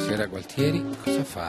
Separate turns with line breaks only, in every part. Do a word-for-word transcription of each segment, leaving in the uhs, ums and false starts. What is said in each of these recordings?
Buonasera Gualtieri, cosa fa?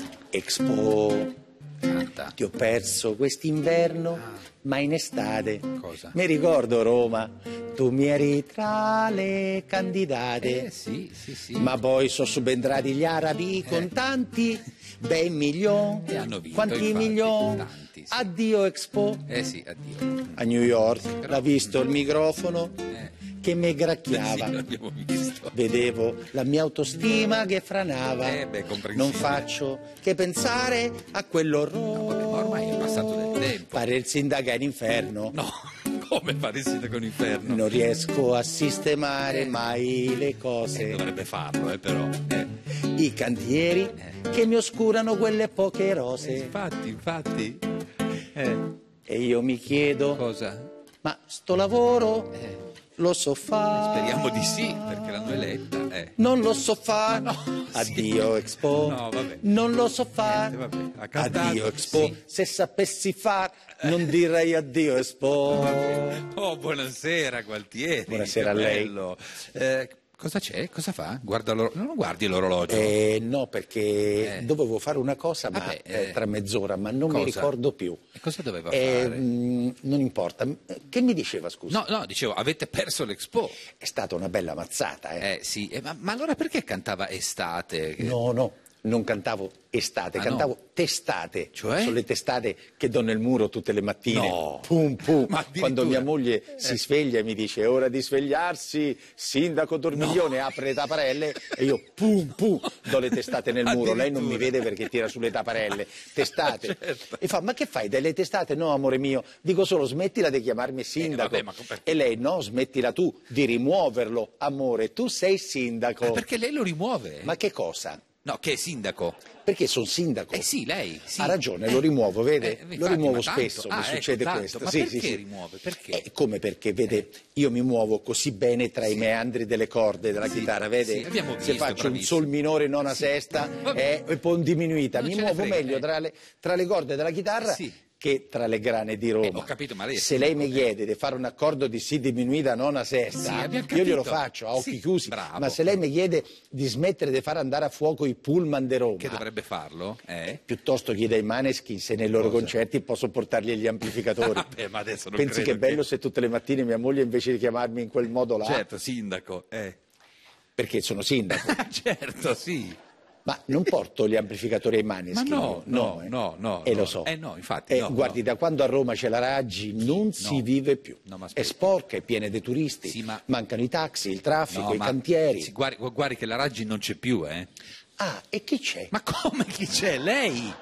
Expo,
Canta.
ti ho perso quest'inverno,
Ah.
ma in estate.
Cosa?
Mi ricordo Roma, tu mi eri tra le candidate.
Eh sì, sì, sì.
Ma poi sono subentrati gli arabi con tanti bei milioni.
E hanno vinto,
Quanti
infatti,
milioni?
tanti, sì.
Addio Expo.
Eh sì, addio.
A New York,
però-
l'ha visto il microfono
Eh.
che mi
Sì,
gracchiava.
l'abbiamo visto.
Vedevo la mia autostima che franava.
Eh, beh, comprensibile.
Non faccio che pensare a quell'orrore.
Vabbè, ma ormai è passato del tempo.
Fare il sindaco è l'inferno.
No, come fare il sindaco inferno?
Non riesco a sistemare
Eh.
mai le
Eh,
cose.
dovrebbe farlo, eh, però. Eh.
I cantieri che mi oscurano quelle poche
Eh,
rose.
infatti, infatti. Eh,
E io mi chiedo,
cosa?
ma sto lavoro
Eh,
lo so fare?
speriamo di sì, perché l'hanno eletta. Eh.
Non lo so fare.
Ma no,
Addio
sì.
Expo.
No, vabbè.
Non lo so fare.
Niente, vabbè, ha cantato,
Addio Expo.
sì.
Se sapessi fare, non direi addio Expo.
Oh, buonasera Gualtieri.
Buonasera
che
a lei.
bello. Eh, cosa c'è? Cosa fa? Guarda l'or- non guardi l'orologio.
Eh, no, perché
Eh.
dovevo fare una cosa ma,
Vabbè,
eh,
eh,
tra mezz'ora, ma non mi
cosa?
ricordo più.
E cosa doveva
Eh,
fare?
mh, non importa. Che mi diceva, scusa?
No, no, dicevo, avete perso l'Expo.
È stata una bella mazzata, eh.
Eh sì, eh, ma, ma allora perché cantava estate? Che-
No, no, non cantavo estate,
Ah,
cantavo
no?
testate.
Cioè?
Sono le testate che do nel muro tutte le mattine.
No.
Pum pum.
Ma addirittura?
Quando mia moglie si
Eh.
sveglia e mi dice è ora di svegliarsi, sindaco Dormiglione, apre le taparelle e io pum pum do le testate nel muro. Lei non mi
Addirittura.
vede perché tira sulle taparelle. Testate.
Certo.
E fa, ma che fai delle testate? No, amore mio, dico solo smettila di chiamarmi sindaco.
vabbè, ma per-
E lei no, smettila tu di rimuoverlo, amore, tu sei sindaco.
Ah, perché lei lo rimuove?
Ma che cosa?
No, che è sindaco?
Perché sono sindaco.
Eh sì, lei. Sì.
Ha ragione,
Eh,
lo rimuovo, vede?
eh,
lo
infatti,
rimuovo
ma tanto-
spesso,
ah,
mi
ecco,
succede
tanto.
questo.
Ma
sì,
perché
sì, sì.
rimuove? Perché?
Eh, come perché, vede, io mi muovo così bene tra i meandri delle corde della
Sì,
chitarra, vede?
sì, abbiamo
Se
visto,
faccio un
bravissimo.
sol minore nona
Sì.
sesta
Vabbè.
eh, e poi un diminuita,
Non
mi
ce ne
muovo
frega,
meglio
eh.
tra le, tra le corde della chitarra
Sì.
che tra le grane di Roma.
Eh, ho capito, ma lei è
Se lei
sindaco,
mi
eh.
chiede di fare un accordo di si diminuita nona
Sì,
sesta,
abbiamo
io glielo
capito.
faccio a occhi
Sì,
chiusi,
bravo.
ma se lei mi chiede di smettere di fare andare a fuoco i pullman di Roma,
Che dovrebbe farlo? Eh?
piuttosto chiede ai Maneskin se nei loro
Cosa?
concerti posso portargli gli amplificatori.
Vabbè, ma adesso non
Pensi che
credo
è bello se tutte le mattine mia moglie invece di chiamarmi in quel modo là,
Certo, sindaco. Eh.
perché sono sindaco,
certo, sì.
ma non porto gli amplificatori ai Maneskin.
Ma no,
io,
no,
eh.
no, no,
E
no.
lo so.
Eh, no, infatti,
Eh,
no,
guardi,
no.
da quando a Roma c'è la Raggi non si vive più.
No, ma
È
aspetti.
sporca, è piena di turisti,
Sì, ma-
mancano i taxi, il traffico,
No,
i
ma-
cantieri.
sì, guardi, guardi che la Raggi non c'è più, eh?
Ah, e chi c'è?
Ma come chi c'è? Lei?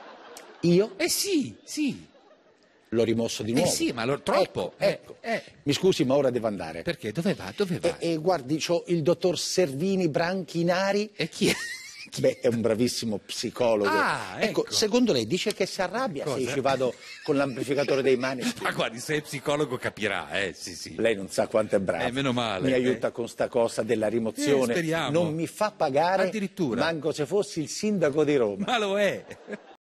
Io
Eh sì, sì.
l'ho rimosso di
Eh
nuovo.
sì, ma lo- troppo.
Ecco, ecco.
Eh, eh.
Mi scusi, ma ora devo andare.
Perché? Dove va? Dove va?
E, e guardi, c'ho il dottor Servini Branchinari.
E chi è?
Beh, è un bravissimo psicologo.
Ah, ecco.
Secondo lei dice che si arrabbia se
Cosa?
ci vado con l'amplificatore dei Maneskin?
Ma guardi, se è psicologo capirà, eh, sì, sì.
Lei non sa quanto è bravo.
Eh, meno male,
Mi
eh.
aiuta con sta cosa della rimozione.
Eh, speriamo.
Non mi fa pagare
Addirittura.
manco se fossi il sindaco di Roma.
Ma lo è.